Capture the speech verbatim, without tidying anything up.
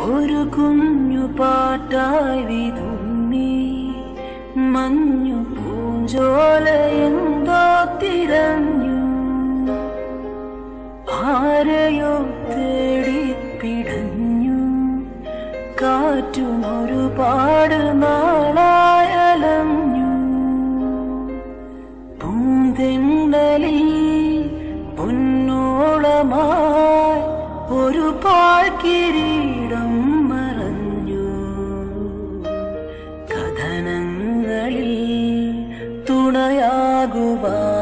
ഒരു കുഞ്ഞു പാട്ടായി വിതുമ്മി മഞ്ഞു പൂഞ്ചോല എന്തോ തിരഞ്ഞു ആരെയോ തേടിപ്പിടഞ്ഞു കാറ്റും ഒരുപാട് നാളായലഞ്ഞു പൂന്തെന്നലിൽ പൊന്നോളമായി ഒരു പാഴ്കിരീടം മറഞ്ഞു കഥനങ്ങളിൽ തുണയാകുവാൻ